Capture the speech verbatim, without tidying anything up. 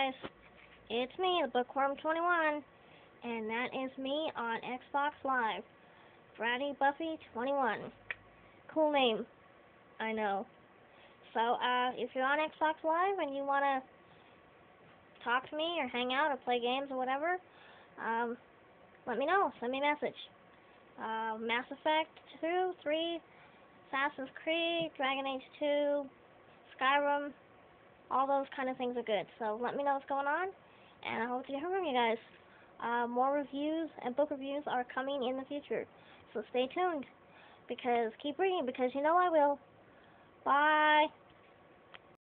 guys, it's me, the Bookworm twenty-one, and that is me on Xbox Live. Bratty Buffy twenty-one. Cool name, I know. So, uh, if you're on Xbox Live and you want to talk to me or hang out or play games or whatever, um, let me know. Send me a message. Uh, Mass Effect two, three, Assassin's Creed, Dragon Age two, Skyrim, all those kind of things are good. So let me know what's going on, and I hope to hear from you guys. Uh, more reviews and book reviews are coming in the future, so stay tuned, because keep reading, because you know I will. Bye!